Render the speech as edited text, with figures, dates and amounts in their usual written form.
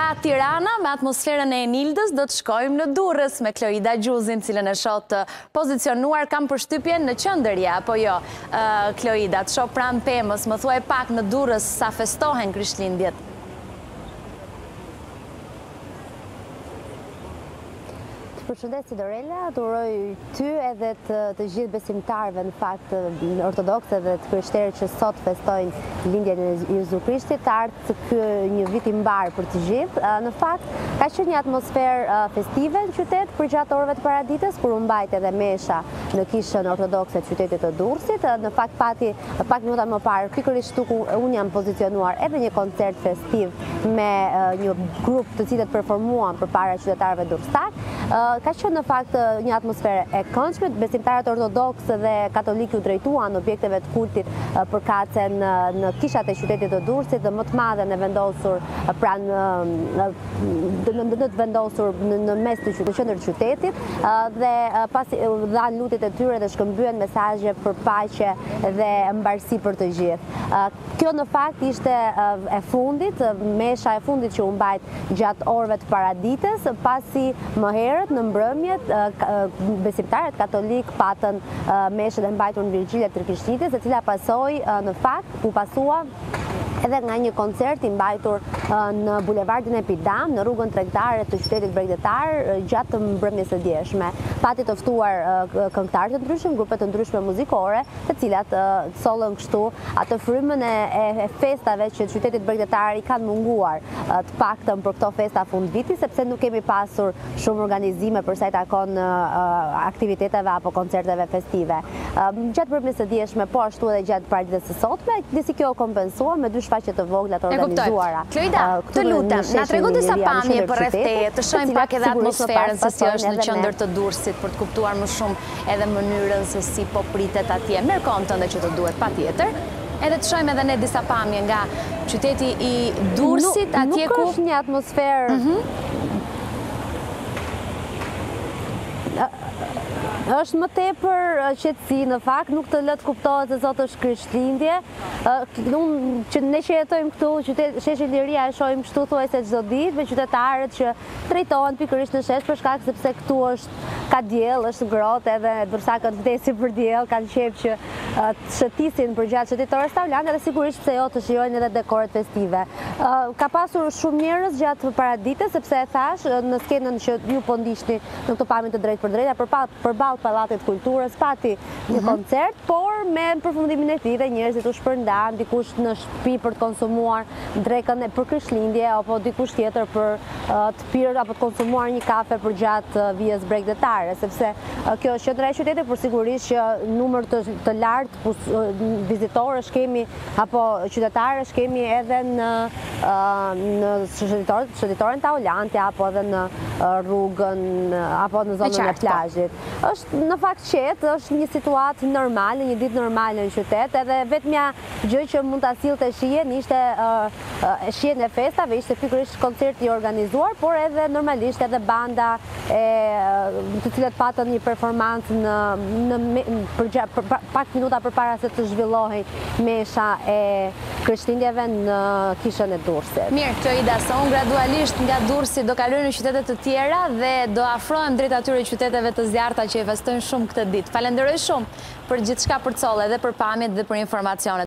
Nga Tirana, me atmosferën e Enildës, do të shkojmë në Durrës me Kloida Gjuzin, cilën e shoh të pozicionuar, kam përshtypjen në qendër, apo jo? Kloida, të shoh pranë pemës, më thuaj pak në Durrës sa festohen Krishtlindjet. Përshëndetje Dorela, të uroj ty edhe të gjithë besimtarëve në fakt ortodokse dhe të krishterë që sot festojnë lindjen e Jezu Krishtit, të ardhë një vit i mbar për të gjithë. Në fakt, ka qenë një atmosferë festive në qytet për gjatë orëve të paraditës, kur u mbajt edhe mesha në kishën ortodokse të qytetit të Durrësit. Në fakt pati pak minuta më parë, pikërisht ku unë jam pozicionuar edhe një koncert festiv me një grup të cilët performuan përpara qytetarëve durrëstar. Ka qenë në fakt një atmosferë e këndshme, besimtarët ortodoks dhe katolik u drejtuan objekteve të kultit përkatëse në kishat e qytetit të Durrësit, dhe më të madhe në vendosur në mes të qendër qytetit, dhe pasi dhanë lutjet e tyre dhe shkëmbyen mesazhe për paqe dhe mbarësi për të gjithë. Kjo në fakt ishte e fundit, mesha e fundit që u mbajt gjatë orëve të paraditës, pasi më herët në mbrëmjet besimtarët katolik patën meshën e mbajtur në Virgjilje të Krishtlindjes, e cila pasoi në fakt u pasua edhe nga një koncert i mbajtur në bulevardin Epidam, në rrugën tregtare të qytetit bregdetar gjatë mbrëmjes së djeshme. Pati të ftuar këngëtarë të ndryshëm, grupe të ndryshme muzikore, të cilat sollën kështu atë frymën e festave që qytetit bregdetar i kanë munguar të paktën për këto festa fund viti, sepse nuk kemi pasur shumë organizime për sa i takon aktiviteteve apo koncerteve festive. Gjatë mbrëmjes së djeshme, po ashtu edhe gjatë paraditës së sotme, disi kjo kompensuar me dy shfaqje të vogla të organizuara. Kloida, të lutem, na trego disa pamje për rreth teje, të shohim pak edhe atmosferën se si është në qendër të Durrësit për të kuptuar më shumë edhe mënyrën se si po pritet atje. Merr kohën tënde që të duhet patjetër. Edhe të shohim edhe ne disa pamje nga qyteti i Durrësit, atje ku nuk është një atmosferë është më tepër qetësi, në fakt nuk të lë të kuptohet se sot është Krishtlindje. Që ne që jetojmë këtu, sheshi Liria e shohim kështu thuajse çdo ditë, me qytetarët që drejtohen pikërisht në shesh për shkak sepse këtu ka diell, është ngrohtë, edhe dursakët vdesin për diell, kanë qejf që të shëtisin përgjatë shëtitore stavlane, dhe sigurisht pse jo të shijojnë edhe dekoret festive. Ka pasur shumë njerëz gjatë paraditës, sepse e thash në skenën që ju po ndiqni në këtë pamje të drejtë për drejtë, përballë Pallatit Kulturës pati një koncert, por me përfundimin e tij dhe njerëzit u shpërndan, dikush në shtëpi për të konsumuar drekën për Krishtlindje, apo dikush tjetër për të pirë apo të konsumuar një kafe përgjatë vijës bregdetare, sepse kjo është qendra e qytetit, por sigurisht që numër të lartë vizitorësh kemi apo qytetarësh kemi edhe në shëndetoren Taulante, apo edhe në rrugën apo në zonën e plazhit. Është në fakt qetë, është një situatë normale, një ditë normale në qytet, edhe vetmja gjë që mund ta sillte shijen ishte shijen e festave, ishte pikërisht koncerti i organizuar, por edhe normalisht edhe banda të cilët patën një performancë pak minuta përpara se të zhvillohej mesha e Krishtlindjeve në kishën e Durrësit. Mirë, Kloida, se unë gradualisht nga Durrësi do kaloj në qytetet të tjera dhe do afrohem drejt atyre qyteteve të zjarrta që e festojnë shumë këtë ditë. Falenderoj shumë për gjithçka përcolle, edhe për pamjet dhe për informacionet.